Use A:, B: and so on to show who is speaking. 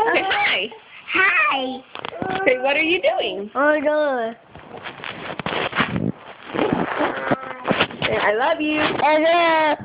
A: Say hi.
B: Hi.
A: Say, what are you doing?
B: Oh, no.
A: Say, I love you.
B: Hello.